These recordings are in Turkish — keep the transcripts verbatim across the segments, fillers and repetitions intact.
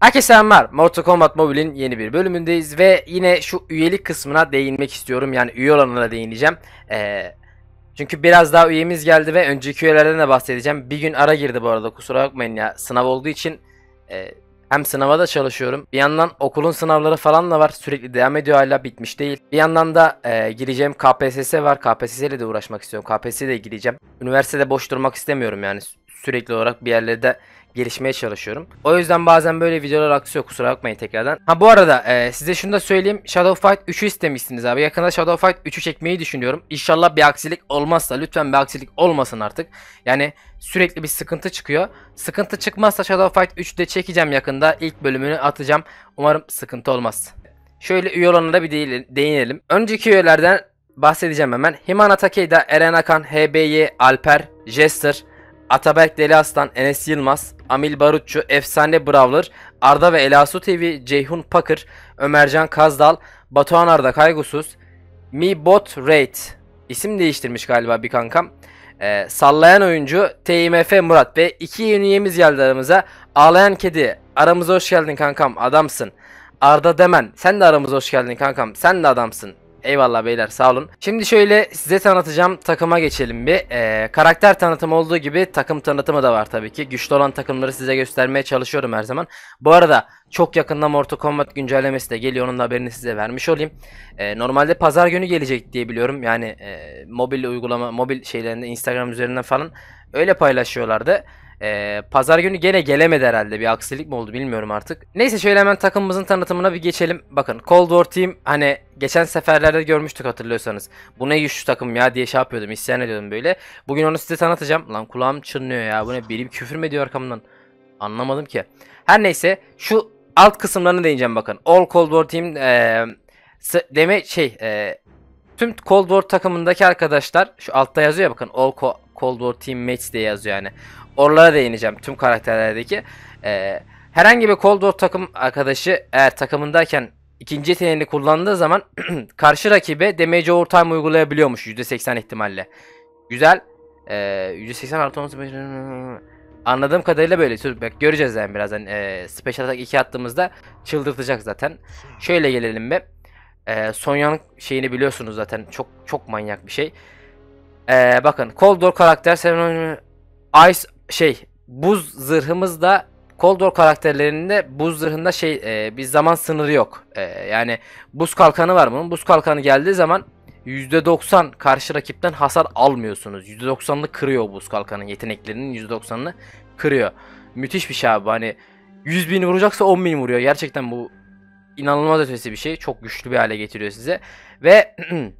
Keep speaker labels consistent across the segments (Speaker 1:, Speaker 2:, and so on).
Speaker 1: Herkese selamlar. Mortal Kombat Mobile'in yeni bir bölümündeyiz ve yine şu üyelik kısmına değinmek istiyorum. Yani üye olanlara değineceğim. Ee, çünkü biraz daha üyemiz geldi ve önceki üyelerden de bahsedeceğim. Bir gün ara girdi bu arada, kusura bakmayın ya. Sınav olduğu için e, hem sınava da çalışıyorum. Bir yandan okulun sınavları falan da var. Sürekli devam ediyor, hala bitmiş değil. Bir yandan da e, gireceğim K P S S var. K P S S ile de uğraşmak istiyorum. K P S S'ye de gireceğim. Üniversitede boş durmak istemiyorum yani. Sürekli olarak bir yerlerde gelişmeye çalışıyorum. O yüzden bazen böyle videolar aksıyor, kusura bakmayın tekrardan. Ha bu arada e, size şunu da söyleyeyim. Shadow Fight üçü istemişsiniz abi. Yakında Shadow Fight üçü çekmeyi düşünüyorum. İnşallah bir aksilik olmazsa, lütfen bir aksilik olmasın artık. Yani sürekli bir sıkıntı çıkıyor. Sıkıntı çıkmazsa Shadow Fight üçü de çekeceğim yakında. İlk bölümünü atacağım. Umarım sıkıntı olmaz. Şöyle üye olanlara bir değinelim. Önceki üyelerden bahsedeceğim hemen. Himana Takeda, Eren Akan, H B Y, Alper, Jester, Ataberk Deli Aslan, Enes Yılmaz, Amil Barutçu, Efsane Brawler, Arda ve Elasu T V, Ceyhun Pakır, Ömercan Kazdal, Batuhan Arda Kaygusuz, Mi Bot Raid, isim değiştirmiş galiba bir kankam, ee, Sallayan Oyuncu, T M F Murat ve iki yeni üyemiz geldi aramıza. Ağlayan Kedi, aramıza hoş geldin kankam, adamsın. Arda Demen, sen de aramıza hoş geldin kankam, sen de adamsın. Eyvallah beyler, sağ olun. Şimdi şöyle size tanıtacağım, takıma geçelim bir. Ee, karakter tanıtımı olduğu gibi takım tanıtımı da var tabii ki. Güçlü olan takımları size göstermeye çalışıyorum her zaman. Bu arada çok yakında Mortal Kombat güncellemesi de geliyor, onun da haberini size vermiş olayım. Ee, normalde pazar günü gelecek diye biliyorum. Yani e, mobil uygulama, mobil şeylerinde, Instagram üzerinden falan öyle paylaşıyorlardı. Ee, pazar günü gene gelemedi herhalde, bir aksilik mi oldu bilmiyorum artık. Neyse şöyle hemen takımımızın tanıtımına bir geçelim. Bakın Cold War Team, hani geçen seferlerde görmüştük hatırlıyorsanız. Bu ne güçlü takım ya diye şey yapıyordum, isyan ediyordum böyle. Bugün onu size tanıtacağım. Lan kulağım çınlıyor ya, bu ne, biri küfür mü ediyor arkamdan? Anlamadım ki. Her neyse şu alt kısımlarını değineceğim bakın. All Cold War Team ee, deme şey ee, tüm Cold War takımındaki arkadaşlar şu altta yazıyor ya bakın, All Co Cold War Team Mates diye yazıyor yani. Oralara değineceğim, tüm karakterlerdeki. Ee, herhangi bir Cold War takım arkadaşı eğer takımındayken ikinci yeteneğini kullandığı zaman karşı rakibe damage overtime uygulayabiliyormuş yüzde seksen ihtimalle. Güzel. Ee, yüzde seksen artı on sekiz anladığım kadarıyla böyle. Bak göreceğiz yani birazdan. Ee, Special Attack iki attığımızda çıldırtacak zaten. Şöyle gelelim be. Ee, Sonya'nın şeyini biliyorsunuz zaten, çok çok manyak bir şey. Ee, bakın Cold War karakter Ice şey buz zırhımızda, Cold War karakterlerinde buz zırhında şey e, bir zaman sınırı yok. E, yani buz kalkanı var bunun. Buz kalkanı geldiği zaman yüzde doksan karşı rakipten hasar almıyorsunuz. yüzde doksanını kırıyor buz kalkanın, yeteneklerinin yüzde doksanını kırıyor. Müthiş bir şey abi. Hani yüz bin vuracaksa on bin vuruyor. Gerçekten bu inanılmaz ötesi bir şey. Çok güçlü bir hale getiriyor size. Ve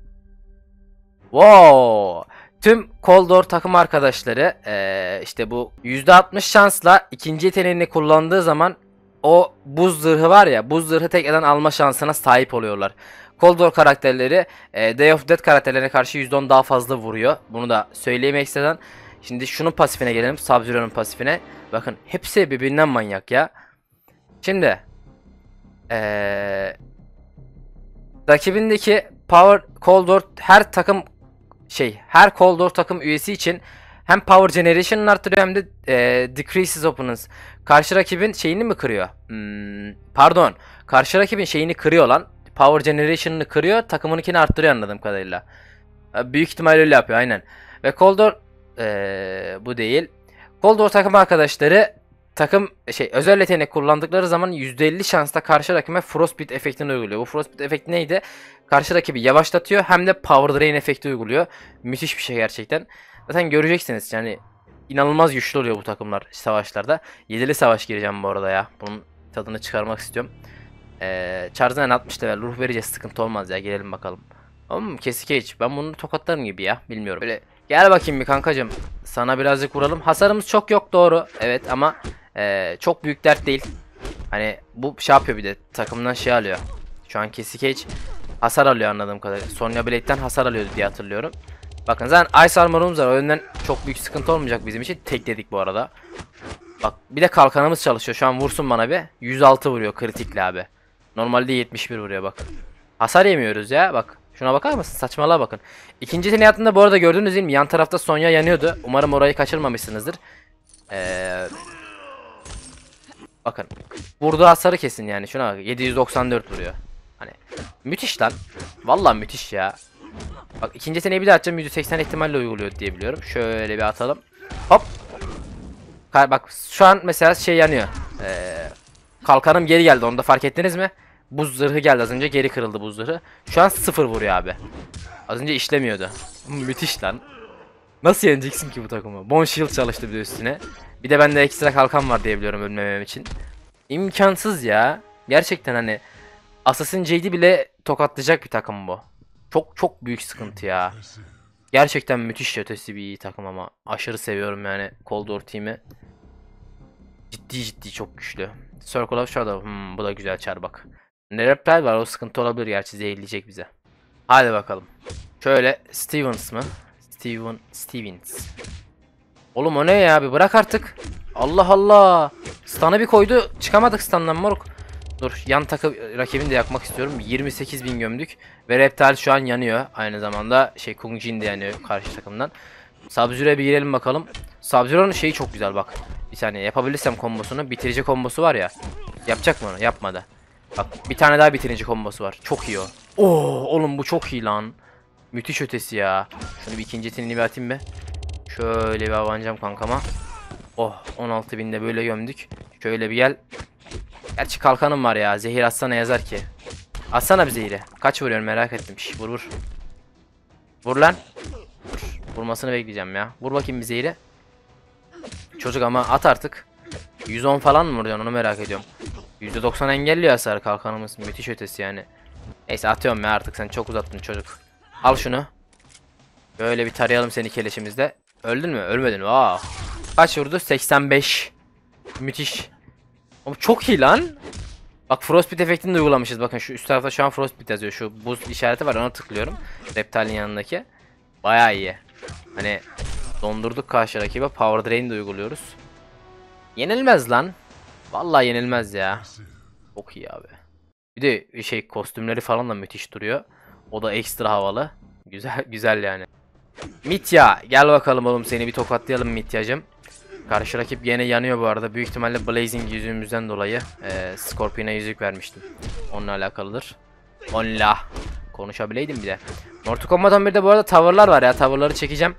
Speaker 1: wow! Tüm Cold War takım arkadaşları ee, işte bu yüzde altmış şansla ikinci yeteneğini kullandığı zaman o buz zırhı var ya, buz zırhı tekrardan alma şansına sahip oluyorlar. Cold War karakterleri e, Day of Death karakterlerine karşı yüzde on daha fazla vuruyor. Bunu da söyleyeyim ekstradan. Şimdi şunun pasifine gelelim, Sub-Zero'nun pasifine. Bakın hepsi birbirinden manyak ya. Şimdi ee, rakibindeki Power Cold War her takım şey her Cold War takım üyesi için hem Power Generation'ını arttırıyor hem de e, Decreases Opponents. Karşı rakibin şeyini mi kırıyor? Hmm, pardon. Karşı rakibin şeyini kırıyor lan. Power Generation'ını kırıyor, takımınkini arttırıyor anladığım kadarıyla. Büyük ihtimalle öyle yapıyor aynen. Ve Cold War e, bu değil. Cold War takım arkadaşları takım şey özel yetenek kullandıkları zaman yüzde elli şansla karşı rakibe Frostbite efektini uyguluyor. Bu Frostbite efekti neydi? Karşı rakibi yavaşlatıyor hem de Power Drain efekti uyguluyor. Müthiş bir şey gerçekten. Zaten göreceksiniz yani, inanılmaz güçlü oluyor bu takımlar savaşlarda. yedili savaş gireceğim bu arada ya. Bunun tadını çıkarmak istiyorum. Ee, Charizard'ın altmış level ruh vereceğiz, sıkıntı olmaz ya, gelelim bakalım. Ama kesik hiç. Ben bunu tokatlarım gibi ya, bilmiyorum. Böyle gel bakayım bir kankacım. Sana birazcık vuralım. Hasarımız çok yok doğru. Evet ama ee, çok büyük dert değil. Hani bu şey yapıyor, bir de takımdan şey alıyor. Şu an kesik hiç hasar alıyor anladığım kadarıyla. Sonya Blade'den hasar alıyordu diye hatırlıyorum. Bakın zaten Ice Armor'umuz var. O yüzden çok büyük sıkıntı olmayacak bizim için. Tekledik bu arada. Bak bir de kalkanımız çalışıyor. Şu an vursun bana bir. yüz altı vuruyor kritikli abi. Normalde yetmiş bir vuruyor bak. Hasar yemiyoruz ya bak. Şuna bakar mısın? Saçmalığa bakın. İkinci yeteneği hayatında bu arada gördünüz değil mi? Yan tarafta Sonya yanıyordu. Umarım orayı kaçırmamışsınızdır. Ee, Bakın. Vurduğu hasarı kesin yani. Şuna bak. yedi yüz doksan dört vuruyor. Hani müthiş lan. Vallahi müthiş ya. Bak ikinci yeteneği bir daha atacağım. yüzde seksen ihtimalle uyguluyor diye biliyorum. Şöyle bir atalım. Hop. Bak şu an mesela şey yanıyor. Ee, kalkanım geri geldi. Onu da fark ettiniz mi? Buz zırhı geldi az önce. Geri kırıldı buz zırhı. Şu an sıfır vuruyor abi. Az önce işlemiyordu. Müthiş lan. Nasıl yeneceksin ki bu takımı? Bone Shield çalıştı bir de üstüne. Bir de bende ekstra kalkan var diye biliyorum ölmemem için. İmkansız ya. Gerçekten hani Assassin Jade'i bile tokatlayacak bir takım bu. Çok çok büyük sıkıntı ya. Gerçekten müthiş ötesi bir iyi takım ama. Aşırı seviyorum yani Cold War team'i. Ciddi ciddi çok güçlü. Circle of Shadow. Hmm, bu da güzel çar bak. Nereptal var, o sıkıntı olabilir gerçi, zehirleyecek bize. Hadi bakalım. Şöyle Stevens mı? Steven Stevens. Oğlum o ne ya, bir bırak artık. Allah Allah. Stun'ı bir koydu. Çıkamadık stun'dan moruk. Dur, yan takım rakibini de yakmak istiyorum. yirmi sekiz bin gömdük. Ve Reptile şu an yanıyor. Aynı zamanda şey Kung Jin de yanıyor karşı takımdan. Sub-Zero'ya bir girelim bakalım. Sub-Zero'nun şeyi çok güzel bak. Bir saniye yapabilirsem kombosunu. Bitirici kombosu var ya. Yapacak mı onu? Yapmadı. Bak bir tane daha bitirici kombosu var. Çok iyi o. Oo oğlum bu çok iyi lan. Müthiş ötesi ya. Şunu bir ikinci yeteneğini bir atayım be. Şöyle bir avancam kankama. Oh on altı binde böyle gömdük. Şöyle bir gel. Gerçi kalkanım var ya. Zehir atsana yazar ki. Atsana bir zehiri. Kaç vuruyorum merak ettim. Şş, vur vur. Vur lan. Vur. Vurmasını bekleyeceğim ya. Vur bakayım bir zehiri. Çocuk ama at artık. yüz on falan mı vuruyorsun onu merak ediyorum. yüzde doksan engelliyor hasarı kalkanımız. Müthiş ötesi yani. Neyse atıyorum ya artık, sen çok uzattın çocuk. Al şunu. Böyle bir tarayalım seni keleşimizde. Öldün mü? Ölmedin. Aa. Kaç vurdu? seksen beş. Müthiş. Oğlum çok iyi lan. Bak Frostbite efektini de uygulamışız. Bakın şu üst tarafta şu an Frostbite yazıyor. Şu buz işareti var, ona tıklıyorum. Reptile'in yanındaki. Bayağı iyi. Hani dondurduk karşı rakibe. Power Drain de uyguluyoruz. Yenilmez lan. Vallahi yenilmez ya. Çok iyi abi. Bir de şey kostümleri falan da müthiş duruyor. O da ekstra havalı. Güzel güzel yani. Mitya gel bakalım oğlum, seni bir tokatlayalım Mityacım. Karşı rakip yine yanıyor bu arada. Büyük ihtimalle Blazing yüzüğümüzden dolayı e, Scorpion'a yüzük vermiştim. Onunla alakalıdır. Onunla konuşabileydim bir de. Mortal Kombat on birde bu arada tavırlar var ya. Tavırları çekeceğim.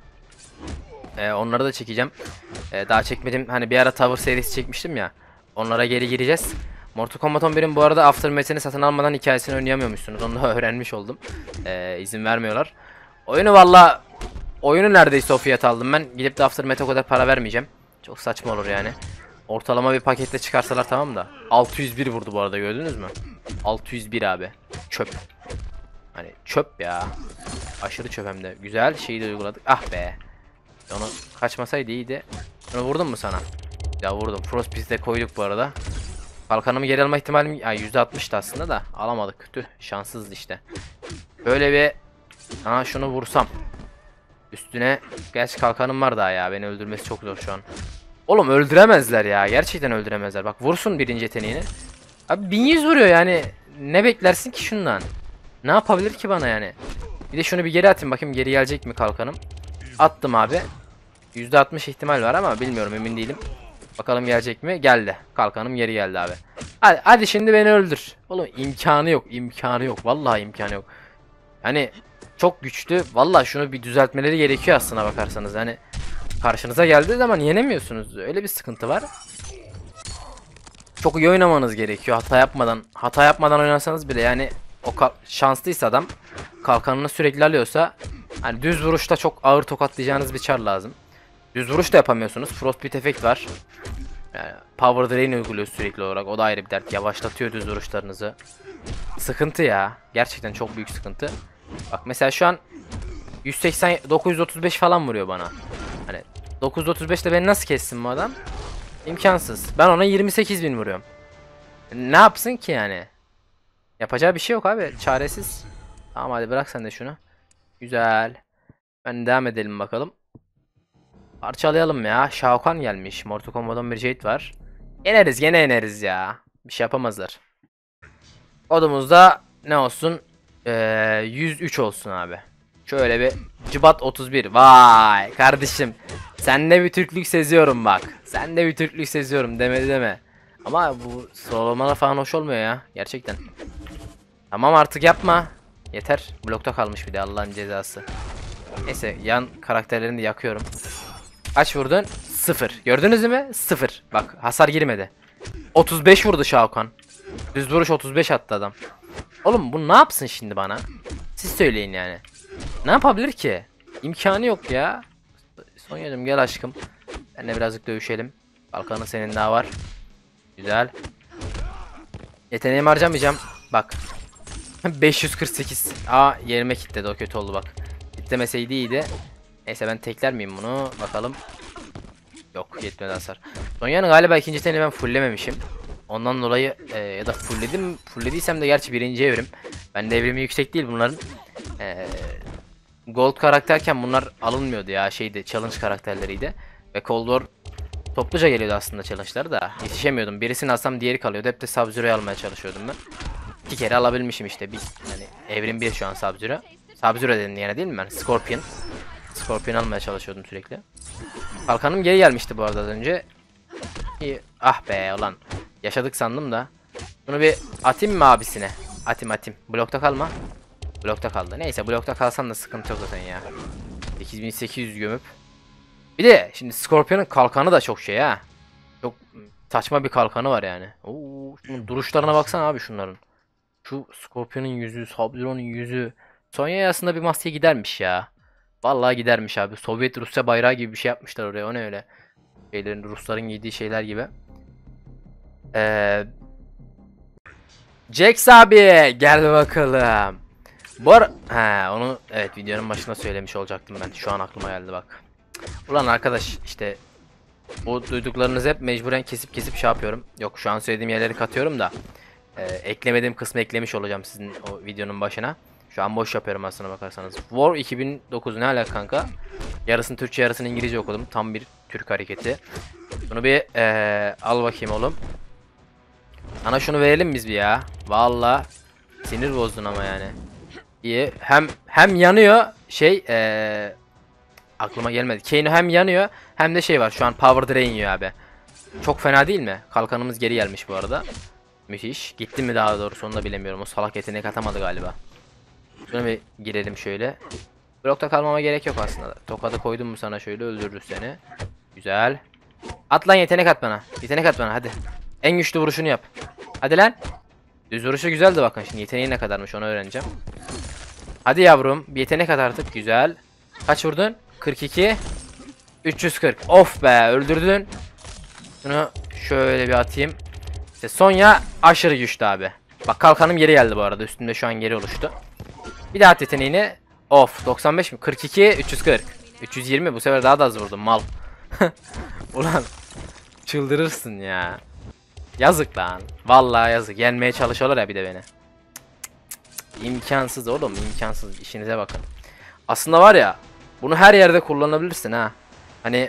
Speaker 1: E, onları da çekeceğim. E, daha çekmedim. Hani bir ara tavır serisi çekmiştim ya. Onlara geri gireceğiz. Mortal Kombat on birin bu arada Aftermath'ini satın almadan hikayesini oynayamıyormuşsunuz. Onu da öğrenmiş oldum. E, izin vermiyorlar. Oyunu valla... Oyunu neredeyse o fiyat aldım ben. Gidip de Aftermath'e o kadar para vermeyeceğim. Çok saçma olur yani. Ortalama bir pakette çıkarsalar tamam da. altı yüz bir vurdu bu arada, gördünüz mü? altı yüz bir abi. Çöp. Hani çöp ya. Aşırı çöp hem de. Güzel şeyi de uyguladık. Ah be. Onu kaçmasaydı iyiydi. Onu vurdum mu sana? Ya vurdum. Frostbite'de koyduk bu arada. Kalkanımı geri alma ihtimalim yani yüzde altmıştı aslında da alamadık. Tüh, şanssızdı işte. Böyle bir aha şunu vursam. Üstüne gerçi kalkanım var daha ya. Beni öldürmesi çok zor şu an. Oğlum öldüremezler ya. Gerçekten öldüremezler. Bak vursun birinci yeteneğini. Abi bin yüz vuruyor yani. Ne beklersin ki şundan? Ne yapabilir ki bana yani? Bir de şunu bir geri atayım bakayım, geri gelecek mi kalkanım? Attım abi. yüzde altmış ihtimal var ama bilmiyorum, emin değilim. Bakalım gelecek mi? Geldi. Kalkanım geri geldi abi. Hadi, hadi şimdi beni öldür. Oğlum imkanı yok. İmkanı yok. Vallahi imkanı yok. Hani çok güçlü. Vallahi şunu bir düzeltmeleri gerekiyor aslına bakarsanız. Hani karşınıza geldiği zaman yenemiyorsunuz. Öyle bir sıkıntı var. Çok iyi oynamanız gerekiyor. Hata yapmadan, hata yapmadan oynarsanız bile yani o şanslıysa adam kalkanını sürekli alıyorsa hani düz vuruşta çok ağır tokatlayacağınız bir çar lazım. Düz vuruş da yapamıyorsunuz. Frostbite efekt var. Yani Power Drain uyguluyor sürekli olarak. O da ayrı bir dert. Yavaşlatıyor düz vuruşlarınızı. Sıkıntı ya. Gerçekten çok büyük sıkıntı. Bak mesela şu an yüz seksen dokuz yüz otuz beş falan vuruyor bana. Hani dokuz yüz otuz beş ile beni nasıl kessin bu adam? İmkansız. Ben ona yirmi sekiz bin vuruyorum. Ne yapsın ki yani? Yapacağı bir şey yok abi. Çaresiz. Tamam hadi bırak sen de şunu. Güzel. Ben devam edelim bakalım. Parçalayalım ya. Shao Kahn gelmiş. Mortal Kombat on bir Jade var. Yeneriz gene yeneriz ya. Bir şey yapamazlar. Kodumuzda ne olsun? Ee, yüz üç olsun abi. Şöyle bir Cıbat otuz bir. Vay kardeşim. Sende bir Türklük seziyorum bak. Sende bir Türklük seziyorum demedi deme. Ama bu sıralamalar falan hoş olmuyor ya. Gerçekten. Tamam artık yapma. Yeter. Blokta kalmış bir de Allah'ın cezası. Neyse yan karakterlerini de yakıyorum. Kaç vurdun? Sıfır. Gördünüz mü? Sıfır. Bak hasar girmedi. otuz beş vurdu Şaokan. Düz vuruş otuz beş attı adam. Oğlum bu ne yapsın şimdi bana? Siz söyleyin yani. Ne yapabilir ki? İmkanı yok ya. Sonya'cım gel aşkım. Seninle birazcık dövüşelim. Kalkanı senin daha var. Güzel. Yeteneğimi harcamayacağım. Bak. beş yüz kırk sekiz. Aa yerime kilitledi, o kötü oldu bak. Kitlemeseydi iyiydi. Neyse ben tekler miyim bunu? Bakalım. Yok yetmedi hasar. Sonya'nın galiba ikinci yeteneği ben fulllememişim. Ondan dolayı e, ya da fullledim. Fulllediysem de gerçi birinci evrim. Ben de evrimi yüksek değil bunların. E, Gold karakterken bunlar alınmıyordu ya, şeydi, challenge karakterleriydi. Ve Cold War topluca geliyordu aslında challenge'lar da. Yetişemiyordum. Birisini alsam diğeri kalıyordu. Hep de Sub-Zero'yu almaya çalışıyordum ben. İki kere alabilmişim işte. Bir, yani evrim bir şu an Sub-Zero. Sub-Zero dedim yine değil mi ben? Scorpion. Scorpion almaya çalışıyordum sürekli. Kalkanım geri gelmişti bu arada az önce. İyi. Ah be ulan. Yaşadık sandım da. Bunu bir atayım mı abisine? Atayım atayım. Blokta kalma. Blokta kaldı. Neyse blokta kalsan da sıkıntı yok zaten ya. sekiz bin sekiz yüz gömüp. Bir de şimdi Scorpion'un kalkanı da çok şey ha. Çok saçma bir kalkanı var yani. Oo, şunun duruşlarına baksana abi şunların. Şu Scorpion'un yüzü, Sub-Zero'nun yüzü. Sonya'ya aslında bir maske gidermiş ya. Vallahi gidermiş abi. Sovyet Rusya bayrağı gibi bir şey yapmışlar oraya. O ne öyle? Şeylerin, Rusların giydiği şeyler gibi. Ee, Jax abi gel bakalım. Bu ara... He onu evet videonun başında söylemiş olacaktım ben. Şu an aklıma geldi bak. Ulan arkadaş işte bu duyduklarınızı hep mecburen kesip kesip şey yapıyorum. Yok şu an söylediğim yerleri katıyorum da. E, eklemediğim kısmı eklemiş olacağım sizin o videonun başına. Şu an boş yapıyorum aslına bakarsanız. War iki bin dokuz ne alaka kanka? Yarısını Türkçe yarısını İngilizce okudum. Tam bir Türk hareketi. Bunu bir ee, al bakayım oğlum. Sana şunu verelim biz bir ya. Vallahi sinir bozdun ama yani. İyi. Hem hem yanıyor şey ee, aklıma gelmedi. Kano hem yanıyor hem de şey var. Şu an power drain yiyor abi. Çok fena değil mi? Kalkanımız geri gelmiş bu arada. Müthiş. Gitti mi daha doğrusu onu da bilemiyorum. O salak yetenek atamadı galiba. Şuna bir girelim şöyle. Blokta kalmama gerek yok aslında. Tokadı koydum mu sana şöyle öldürürüz seni. Güzel. At lan yetenek at bana. Yetenek at bana hadi. En güçlü vuruşunu yap. Hadi lan. Düz vuruşu güzeldi bakın şimdi. Yeteneği ne kadarmış onu öğreneceğim. Hadi yavrum. Bir yetenek at artık. Güzel. Kaç vurdun? kırk iki. üç yüz kırk. Of be öldürdün. Şunu şöyle bir atayım. İşte Sonya aşırı güçlü abi. Bak kalkanım geri geldi bu arada. Üstümde şu an geri oluştu. Bir daha at yeteneğini. Of doksan beş mi? kırk iki. üç yüz kırk. üç yüz yirmi bu sefer daha da az vurdum mal. Ulan çıldırırsın ya. Yazık lan. Vallahi yazık. Yenmeye çalışıyorlar ya bir de beni. İmkansız oğlum imkansız. İşinize bakın. Aslında var ya bunu her yerde kullanabilirsin ha. Hani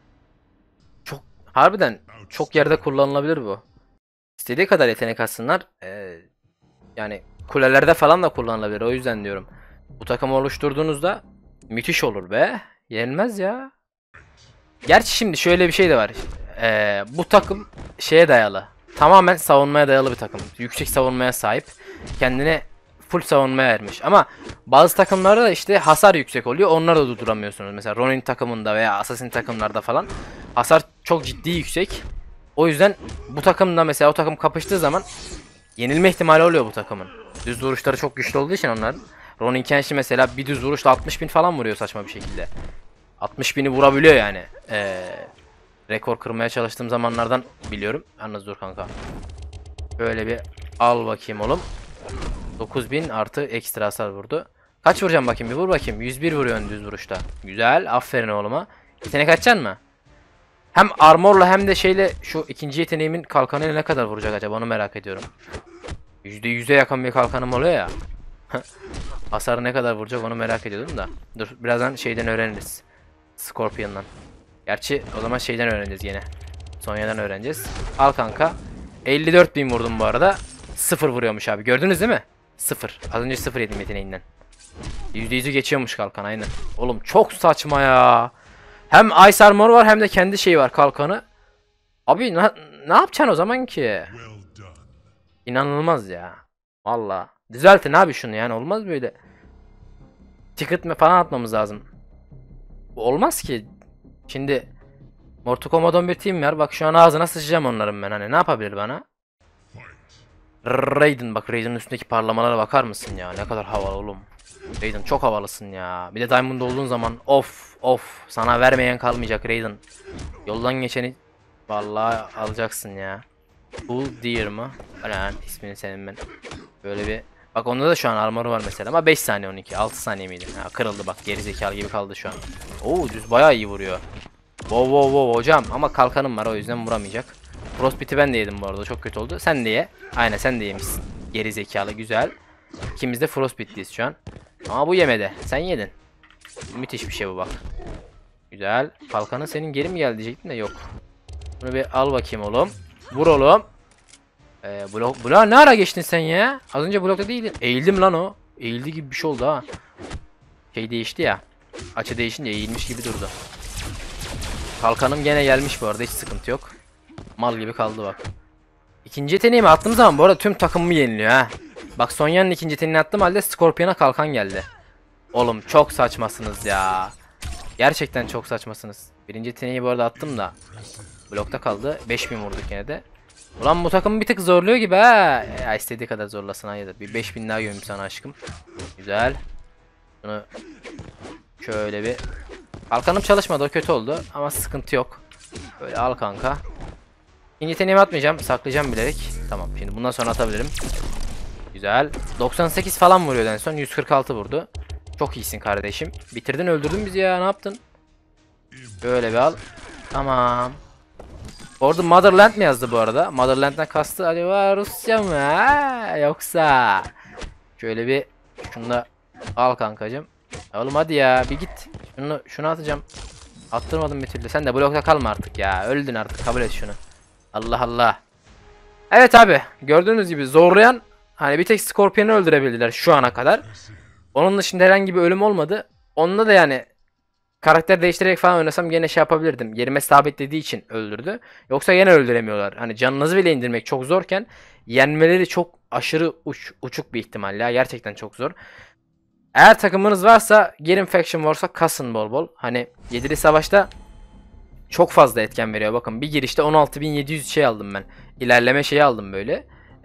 Speaker 1: çok harbiden çok yerde kullanılabilir bu. İstediği kadar yetenek atsınlar. Ee, yani kulelerde falan da kullanılabilir. O yüzden diyorum. Bu takımı oluşturduğunuzda müthiş olur be. Yenmez ya. Gerçi şimdi şöyle bir şey de var. Ee, bu takım şeye dayalı. Tamamen savunmaya dayalı bir takım. Yüksek savunmaya sahip. Kendine full savunmaya ermiş. Ama bazı takımlarda da işte hasar yüksek oluyor. Onları da durduramıyorsunuz. Mesela Ronin takımında veya Assassin takımlarda falan hasar çok ciddi yüksek. O yüzden bu takımda mesela o takım kapıştığı zaman yenilme ihtimali oluyor bu takımın. Düz vuruşları çok güçlü olduğu için onların. Ronin Kenshi mesela bir düz vuruşla altmış bin falan vuruyor saçma bir şekilde. altmış bini vurabiliyor yani. Ee, rekor kırmaya çalıştığım zamanlardan biliyorum. Yalnız dur kanka. Böyle bir al bakayım oğlum. dokuz bin artı ekstra hasar vurdu. Kaç vuracağım bakayım bir vur bakayım. yüz bir vuruyorsun düz vuruşta. Güzel aferin oğluma. Yetenek açacaksın mı? Hem armorla hem de şeyle şu ikinci yeteneğimin kalkanıyla ne kadar vuracak acaba onu merak ediyorum. yüzde yüze yakın bir kalkanım oluyor ya. Hasarı ne kadar vuracak onu merak ediyordum da. Dur birazdan şeyden öğreniriz. Scorpion'dan. Gerçi o zaman şeyden öğreneceğiz yine. Sonya'dan öğreneceğiz. Al kanka. elli dört bin vurdum bu arada. sıfır vuruyormuş abi. Gördünüz değil mi? sıfır. Az önce sıfır yedim yeteneğinden. yüzde yüzü geçiyormuş kalkan aynen. Oğlum çok saçma ya. Hem Ice Armor var hem de kendi şeyi var kalkanı. Abi na ne yapacaksın o zaman ki? İnanılmaz ya. Valla. Düzeltin abi şunu yani, olmaz böyle. Ticket mi falan atmamız lazım. Bu olmaz ki. Şimdi Mortal Kombat on bir team var. Bak şu an ağzına sıçacağım onların ben. Hani ne yapabilir bana? Raiden, bak Raiden'ın üstündeki parlamalara bakar mısın ya? Ne kadar havalı oğlum. Raiden çok havalısın ya. Bir de Diamond olduğun zaman of of, sana vermeyen kalmayacak Raiden. Yoldan geçeni vallahi alacaksın ya. Bull Deer mı? Lan ismini senin ben. Böyle bir bak, onda da şu an armoru var mesela ama beş saniye onunki. altı saniye miydi? Ha, kırıldı bak, geri zekalı gibi kaldı şu an. Oo, düz bayağı iyi vuruyor. Wow wow wow hocam, ama kalkanım var o yüzden vuramayacak. Frostbite'i ben de yedim bu arada, çok kötü oldu. Sen de ye. Aynen, sen de yemişsin. Geri zekalı, güzel. İkimiz de Frostbite'liyiz şu an. Ama bu yemedi. Sen yedin. Müthiş bir şey bu bak. Güzel. Kalkanın senin geri mi geldi diyecektim de yok. Bunu bir al bakayım oğlum. Vur oğlum. Ee, blok, blok ne ara geçtin sen ya? Az önce blokta değildin. Eğildim lan o. Eğildi gibi bir şey oldu ha. Şey değişti ya. Açı değişince eğilmiş gibi durdu. Kalkanım gene gelmiş bu arada, hiç sıkıntı yok. Mal gibi kaldı bak. İkinci yeteneğimi attığım zaman bu arada tüm takımımı yeniliyor ha. Bak Sonya'nın ikinci yeteneğini attığım halde Scorpion'a kalkan geldi. Oğlum çok saçmasınız ya. Gerçekten çok saçmasınız. Birinci yeteneği bu arada attım da blokta kaldı. beş bin vurduk yine de. Ulan bu takım bir tık zorluyor gibi ha. Ya istediği kadar zorlasın, hayırdır. Bir beş bin daha gömeyim sana aşkım. Güzel. Bunu şöyle bir. Kalkanım çalışmadı, o kötü oldu ama sıkıntı yok. Böyle al kanka. İkinci yeteneğimi atmayacağım, saklayacağım bilerek. Tamam, şimdi bundan sonra atabilirim. Güzel. doksan sekiz falan vuruyordu en son, yüz kırk altı vurdu. Çok iyisin kardeşim. Bitirdin, öldürdün bizi ya, ne yaptın? Böyle bir al. Tamam. Orada Motherland mi yazdı bu arada? Motherland'den kastı acaba Rusya mı ha? Yoksa şöyle bir şunu da al kankacım. Oğlum hadi ya bir git. Şunu şunu atacağım. Attırmadım bir türlü. Sen de blokta kalma artık ya. Öldün artık, kabul et şunu. Allah Allah. Evet abi, gördüğünüz gibi zorlayan, hani bir tek Scorpion'u öldürebildiler şu ana kadar. Onun dışında herhangi bir ölüm olmadı. Onda da yani karakter değiştirerek falan oynasam gene şey yapabilirdim. Yerime sabitlediği için öldürdü. Yoksa gene öldüremiyorlar. Hani canınızı bile indirmek çok zorken yenmeleri çok aşırı uç, uçuk bir ihtimal ya. Gerçekten çok zor. Eğer takımınız varsa gelin Faction Wars'a kasın bol bol. Hani yedili savaşta çok fazla etken veriyor. Bakın bir girişte on altı bin yedi yüz şey aldım ben. İlerleme şeyi aldım böyle.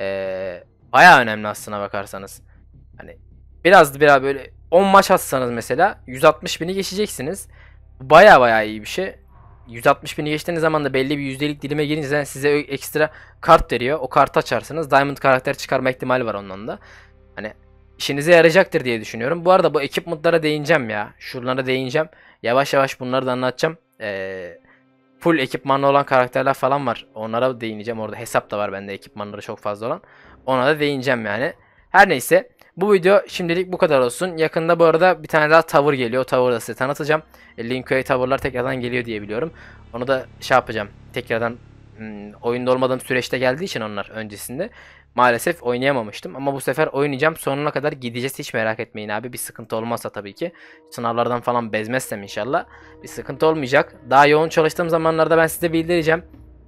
Speaker 1: Ee, bayağı önemli aslına bakarsanız. Hani biraz biraz böyle on maç atsanız mesela yüz altmış bini geçeceksiniz. Baya baya iyi bir şey. yüz altmış bini geçtiğiniz zaman da belli bir yüzdelik dilime girince size ekstra kart veriyor. O kartı açarsınız. Diamond karakter çıkarma ihtimali var ondan da. Hani işinize yarayacaktır diye düşünüyorum. Bu arada bu equipment'lara değineceğim ya. Şuralara değineceğim. Yavaş yavaş bunları da anlatacağım. Ee, full ekipmanlı olan karakterler falan var. Onlara değineceğim. Orada hesap da var bende ekipmanları çok fazla olan. Ona da değineceğim yani. Her neyse. Bu video şimdilik bu kadar olsun. Yakında bu arada bir tane daha tavır geliyor. O tavırı da size tanıtacağım. E, Linköy tavırlar tekrardan geliyor diye biliyorum. Onu da şey yapacağım. Tekrardan hmm, oyunda olmadığım süreçte geldiği için onlar öncesinde. Maalesef oynayamamıştım. Ama bu sefer oynayacağım. Sonuna kadar gideceğiz. Hiç merak etmeyin abi. Bir sıkıntı olmazsa tabii ki. Sınavlardan falan bezmezsem inşallah. Bir sıkıntı olmayacak. Daha yoğun çalıştığım zamanlarda ben size bildireceğim.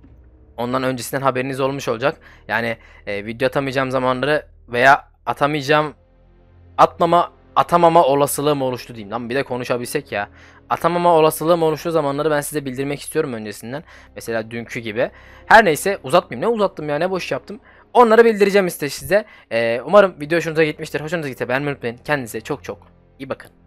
Speaker 1: Ondan öncesinden haberiniz olmuş olacak. Yani e, video atamayacağım zamanları veya atamayacağım, atmama, atamama olasılığım oluştu diyeyim. Lan bir de konuşabilsek ya. Atamama olasılığım oluştuğu zamanları ben size bildirmek istiyorum öncesinden. Mesela dünkü gibi. Her neyse uzatmayayım. Ne uzattım ya, ne boş yaptım. Onları bildireceğim işte size. Ee, umarım video hoşunuza gitmiştir. Hoşunuza gitse beğenmeyi unutmayın. Kendinize çok çok iyi bakın.